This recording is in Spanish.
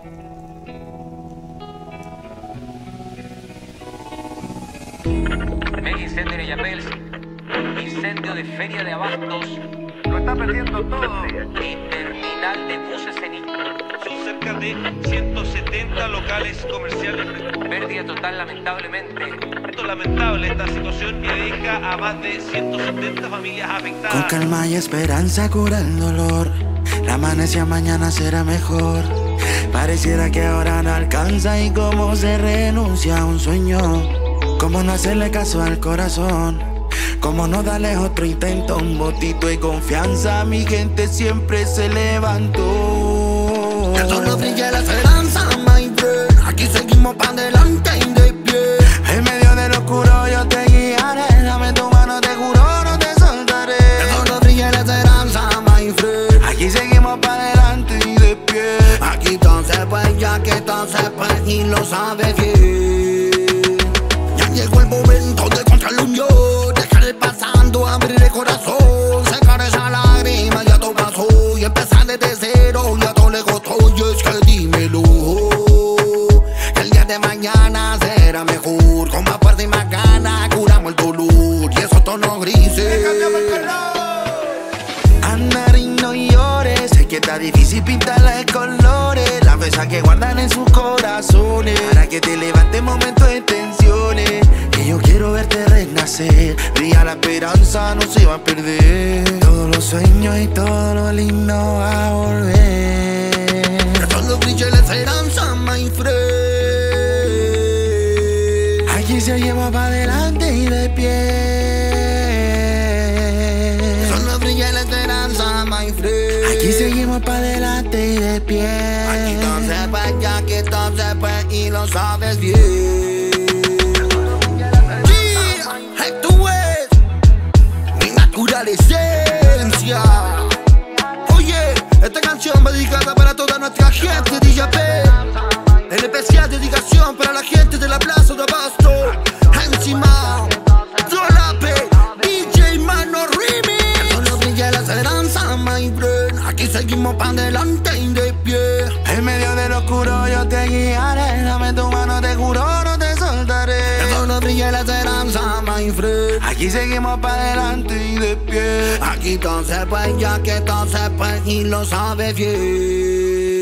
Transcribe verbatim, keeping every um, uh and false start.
Mega incendio en Illapels, incendio de feria de abastos, Lo está perdiendo todo. y terminal de buses en Iquique. Son cerca de ciento setenta locales comerciales. Pérdida total, lamentablemente. Esto es lamentable esta situación que deja a más de ciento setenta familias afectadas. Con calma y esperanza cura el dolor. La amanecía mañana será mejor. Pareciera que ahora no alcanza y cómo se renuncia a un sueño. Cómo no hacerle caso al corazón. Cómo no darle otro intento, un botito de confianza. Mi gente siempre se levantó. Que solo brille la esperanza, my friend. Aquí seguimos pa' adelante y de pie. En medio del oscuro yo te guiaré. Dame tu mano, te juro, no te soltaré. Que solo brille la esperanza, my friend. Aquí seguimos pa' adelante y de pie. Aquí todo se puede, ya que todo se puede y lo sabes bien. Ya llegó el momento de contra la unión. Dejar el pasando, abrir el corazón. Secar esa lágrima, ya todo pasó. Y empezar desde cero, ya todo le costó. Y es que dímelo, que el día de mañana será mejor. Con más fuerza y más ganas curamos el dolor. Y esos tonos grises. Andar y no llores, sé que está difícil pintarle colores. Las besas que guardan en sus corazones. Para que te levantes momentos de tensiones. Que yo quiero verte renacer. Brilla la esperanza, no se va a perder. Todos los sueños y todo lo lindo va a volver. Que solo brille la esperanza, my friend. Aquí seguimos para adelante y de pie. Solo brilla la esperanza, my friend. Aquí seguimos para adelante y de pie. Aquí todo se puede, ya que todo se puede y lo sabes bien. Yeah, esto es mi natural esencia. Oye, esta canción va dedicada para toda nuestra gente de Illapel. En especial dedicación para la gente de la Plaza de Abasto. Encima, Dolape, D J Mano Remix. Solo brilla la esperanza, my friend. Aquí seguimos pa' adelante y de pie. En medio del oscuro yo te guiaré. Dame tu mano, te juro, no te soltaré. Que solo brilla la esperanza, my friend. Aquí seguimos para adelante y de pie. Aquí todo se puede, ya que todo se puede y lo sabes bien.